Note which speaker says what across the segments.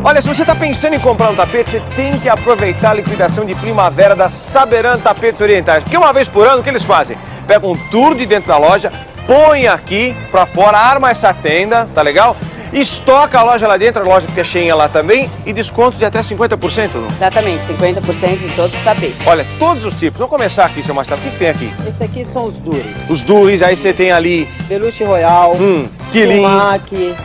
Speaker 1: Olha, se você está pensando em comprar um tapete, você tem que aproveitar a liquidação de primavera da Saberan Tapetes Orientais. Porque uma vez por ano, o que eles fazem? Pegam um tour de dentro da loja, põe aqui pra fora, arma essa tenda, tá legal? Estoca a loja lá dentro, a loja fica cheinha lá também e desconto de até 50%. Não?
Speaker 2: Exatamente, 50% em todos os tapetes.
Speaker 1: Olha, todos os tipos. Vamos começar aqui, seu Marcelo. O que tem aqui?
Speaker 2: Esse aqui são os duros.
Speaker 1: Os duros, aí você tem ali...
Speaker 2: Peluche Royal,
Speaker 1: Quilin,
Speaker 2: Sumac,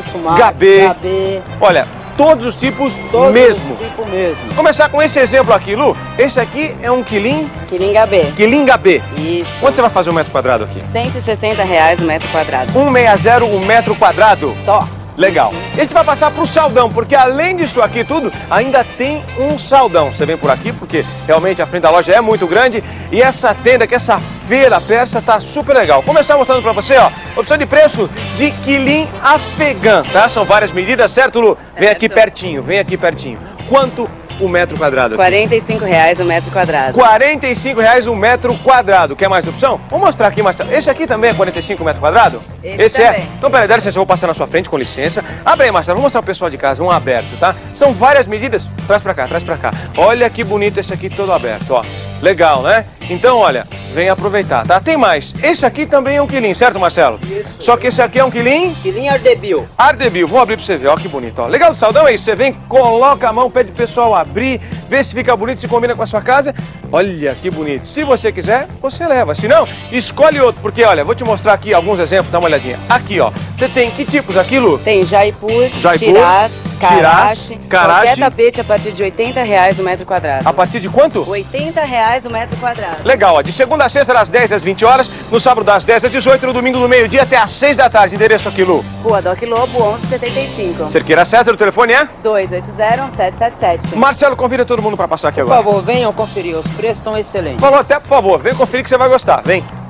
Speaker 1: Gabê. Olha, todos os tipos
Speaker 2: todos
Speaker 1: mesmo.
Speaker 2: os tipos mesmo.
Speaker 1: Vamos começar com esse exemplo aqui, Lu. Esse aqui é um Quilin...
Speaker 2: Quilin Gabê.
Speaker 1: Quilin Gabê.
Speaker 2: Isso.
Speaker 1: Quanto você vai fazer um metro quadrado aqui?
Speaker 2: R$160 o metro quadrado.
Speaker 1: 160 o metro quadrado.
Speaker 2: Só.
Speaker 1: Legal. A gente vai passar para o saldão, porque além disso aqui tudo, ainda tem um saldão. Você vem por aqui, porque realmente a frente da loja é muito grande. E essa tenda, que essa feira persa, tá super legal. Vou começar mostrando para você, ó, opção de preço de Quilin afegã, tá? São várias medidas, certo, Lu? Vem aqui pertinho, vem aqui pertinho. Quanto o metro quadrado aqui?
Speaker 2: R$45 o metro quadrado.
Speaker 1: R$45 o metro quadrado. Quer mais opção? Vou mostrar aqui, Marcelo. Esse aqui também é 45 metro quadrado?
Speaker 2: Esse
Speaker 1: é?
Speaker 2: também.
Speaker 1: Então, peraí, dá licença, eu vou passar na sua frente, com licença. Abre aí, Marcelo, vou mostrar pro pessoal de casa, um aberto, tá? São várias medidas. Traz pra cá, traz pra cá. Olha que bonito esse aqui todo aberto, ó. Legal, né? Então, olha, vem aproveitar, tá? Tem mais. Esse aqui também é um Quilin, certo, Marcelo?
Speaker 2: Isso.
Speaker 1: Só que esse aqui é um Quilin...
Speaker 2: Quilin Ardebio.
Speaker 1: Ardebio. Vamos abrir pra você ver, ó que bonito, ó. Legal do saldão é isso, você vem, coloca a mão, pede pro pessoal abrir, vê se fica bonito, se combina com a sua casa. Olha que bonito. Se você quiser, você leva. Se não, escolhe outro, porque, olha, vou te mostrar aqui alguns exemplos, dá uma olhadinha. Aqui, ó, você tem que tipos aqui, Lu?
Speaker 2: Tem Jaipur,
Speaker 1: Shiraz,
Speaker 2: Karachi.
Speaker 1: Karachi.
Speaker 2: Qualquer tapete a partir de R$80 o metro quadrado.
Speaker 1: A partir de quanto?
Speaker 2: R$80 o metro quadrado.
Speaker 1: Legal, ó, de segunda a sexta, das 10 às 20 horas, no sábado das 10 às 18, no domingo do meio-dia até às 6 da tarde. Endereço aqui, Lu?
Speaker 2: Rua Doc Lobo, 1175.
Speaker 1: Cerqueira César, o telefone é?
Speaker 2: 280-1777.
Speaker 1: Marcelo, convida todo mundo para passar aqui
Speaker 3: Por
Speaker 1: agora.
Speaker 3: favor, venham conferir, os preços estão excelentes.
Speaker 1: Falou até, por favor, vem conferir que você vai gostar, vem.